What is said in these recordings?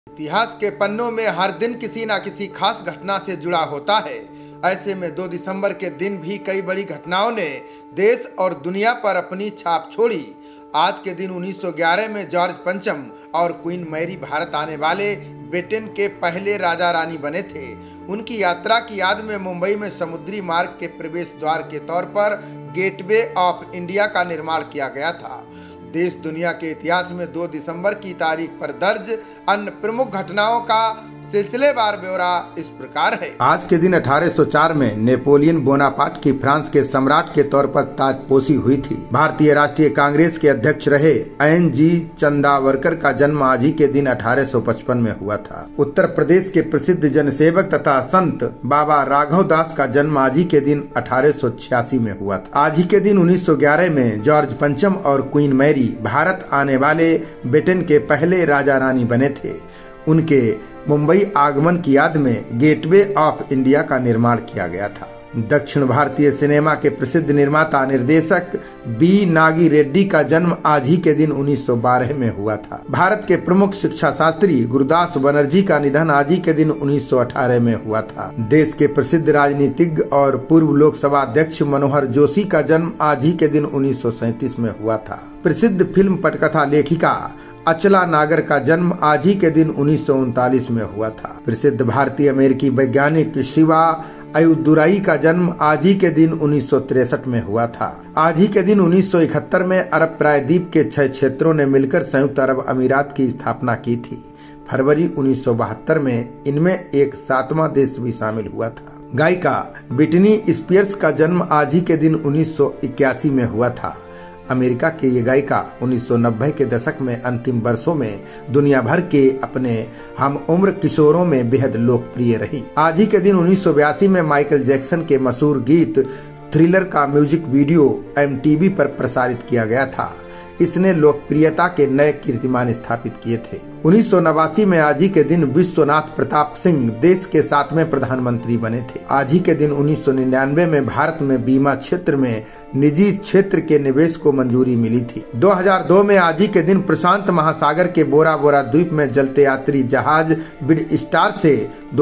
इतिहास के पन्नों में हर दिन किसी न किसी खास घटना से जुड़ा होता है। ऐसे में 2 दिसंबर के दिन भी कई बड़ी घटनाओं ने देश और दुनिया पर अपनी छाप छोड़ी। आज के दिन 1911 में जॉर्ज पंचम और क्वीन मैरी भारत आने वाले ब्रिटेन के पहले राजा रानी बने थे। उनकी यात्रा की याद में मुंबई में समुद्री मार्ग के प्रवेश द्वार के तौर पर गेटवे ऑफ इंडिया का निर्माण किया गया था। देश दुनिया के इतिहास में 2 दिसंबर की तारीख पर दर्ज अन्य प्रमुख घटनाओं का सिलसिलेवार ब्यौरा इस प्रकार है। आज के दिन 1804 में नेपोलियन बोनापार्ट की फ्रांस के सम्राट के तौर पर ताजपोशी हुई थी। भारतीय राष्ट्रीय कांग्रेस के अध्यक्ष रहे N.G. चंदावरकर का जन्म आज ही के दिन 1855 में हुआ था। उत्तर प्रदेश के प्रसिद्ध जनसेवक तथा संत बाबा राघव दास का जन्म आज ही के दिन 1886 में हुआ था। आज ही के दिन 1911 में जॉर्ज पंचम और क्वीन मैरी भारत आने वाले ब्रिटेन के पहले राजा रानी बने थे। उनके मुंबई आगमन की याद में गेटवे ऑफ इंडिया का निर्माण किया गया था। दक्षिण भारतीय सिनेमा के प्रसिद्ध निर्माता निर्देशक बी नागी रेड्डी का जन्म आज ही के दिन 1912 में हुआ था। भारत के प्रमुख शिक्षा शास्त्री गुरुदास बनर्जी का निधन आज ही के दिन 1918 में हुआ था। देश के प्रसिद्ध राजनीतिज्ञ और पूर्व लोकसभा अध्यक्ष मनोहर जोशी का जन्म आज ही के दिन 1937 में हुआ था। प्रसिद्ध फिल्म पटकथा लेखिका अचला नागर का जन्म आज ही के दिन 1939 में हुआ था। प्रसिद्ध भारतीय अमेरिकी वैज्ञानिक शिवा अयुदुराई का जन्म आज ही के दिन 1963 में हुआ था। आज ही के दिन 1971 में अरब प्रायद्वीप के 6 क्षेत्रों ने मिलकर संयुक्त अरब अमीरात की स्थापना की थी। फरवरी 1972 में इनमें एक 7वां देश भी शामिल हुआ था। गायिका ब्रिटनी स्पीयर्स का जन्म आज ही के दिन 1981 में हुआ था। अमेरिका के ये गायिका 1990 के दशक में अंतिम वर्षों में दुनिया भर के अपने हम उम्र किशोरों में बेहद लोकप्रिय रही। आज ही के दिन 1982 में माइकल जैक्सन के मशहूर गीत थ्रिलर का म्यूजिक वीडियो MTV पर प्रसारित किया गया था। इसने लोकप्रियता के नए कीर्तिमान स्थापित किए थे। 1989 में आज ही के दिन विश्वनाथ प्रताप सिंह देश के 7वें प्रधानमंत्री बने थे। आज ही के दिन 1999 में भारत में बीमा क्षेत्र में निजी क्षेत्र के निवेश को मंजूरी मिली थी। 2002 में आज ही के दिन प्रशांत महासागर के बोरा बोरा द्वीप में जलते यात्री जहाज बिड स्टार से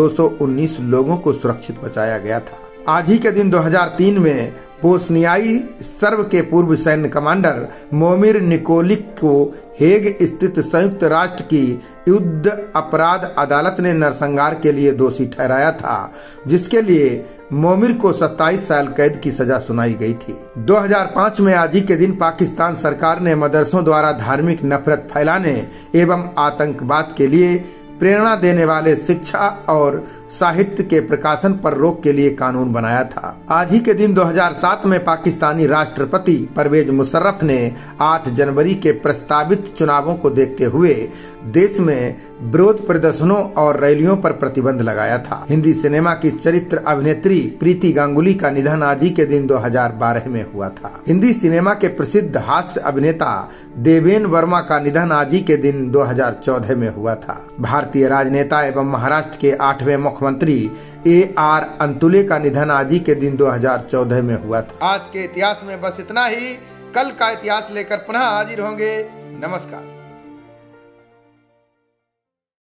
219 लोगों को सुरक्षित बचाया गया था। आज ही के दिन 2003 में बोस्नियाई सर्ब के पूर्व सैन्य कमांडर मोमिर निकोलिक को हेग स्थित संयुक्त राष्ट्र की युद्ध अपराध अदालत ने नरसंहार के लिए दोषी ठहराया था, जिसके लिए मोमिर को 27 साल कैद की सजा सुनाई गई थी। 2005 में आज ही के दिन पाकिस्तान सरकार ने मदरसों द्वारा धार्मिक नफरत फैलाने एवं आतंकवाद के लिए प्रेरणा देने वाले शिक्षा और साहित्य के प्रकाशन पर रोक के लिए कानून बनाया था। आज ही के दिन 2007 में पाकिस्तानी राष्ट्रपति परवेज मुशर्रफ ने 8 जनवरी के प्रस्तावित चुनावों को देखते हुए देश में विरोध प्रदर्शनों और रैलियों पर प्रतिबंध लगाया था। हिंदी सिनेमा की चरित्र अभिनेत्री प्रीति गांगुली का निधन आज ही के दिन 2012 में हुआ था। हिंदी सिनेमा के प्रसिद्ध हास्य अभिनेता देवेन वर्मा का निधन आज ही के दिन 2014 में हुआ था। भारतीय राजनेता एवं महाराष्ट्र के 8वें मुख्यमंत्री A.R. अंतुले का निधन आज ही के दिन 2014 में हुआ था। आज के इतिहास में बस इतना ही। कल का इतिहास लेकर पुनः हाजिर होंगे। नमस्कार।